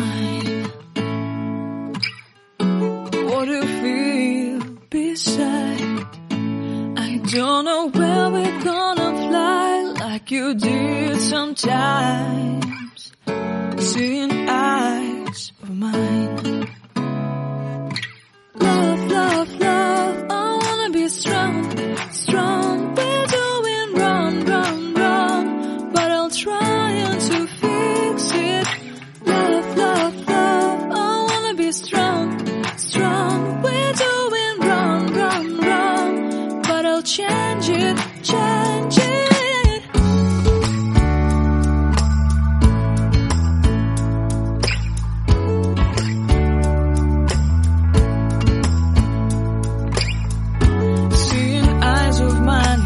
mine. What do you feel beside? I don't know where we're gonna fly like you did sometimes. Seeing eyes of mine. Love, love, love, I wanna be strong, strong. We're doing wrong, wrong, wrong, but I'll try to fix it. Love, love, love, I wanna be strong, strong. We're doing wrong, wrong, wrong, but I'll change it, change it.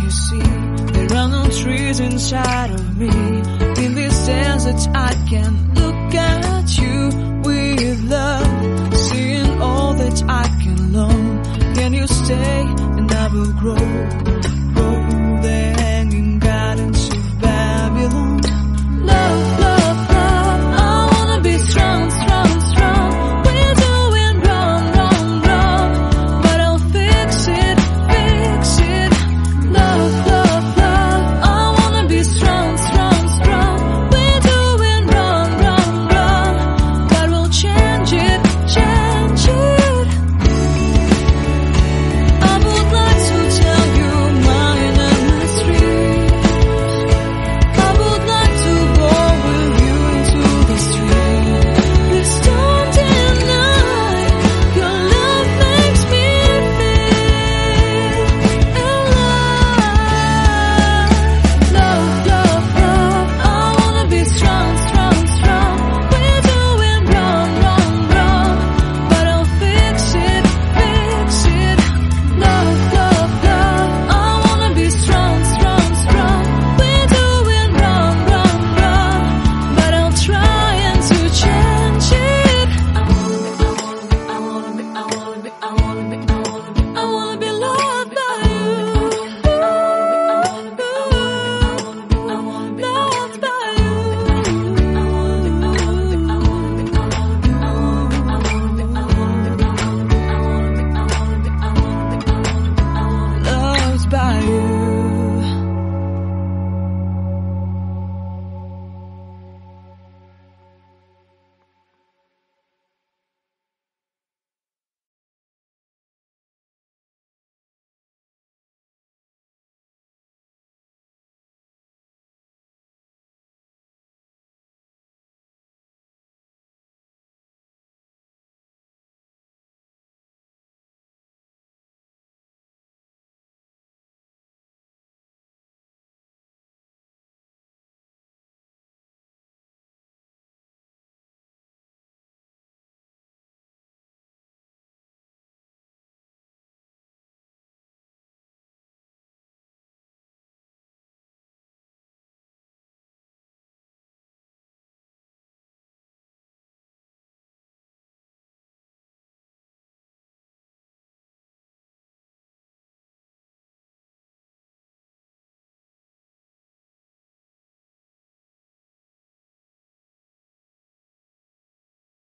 Trees inside of me, in this desert I can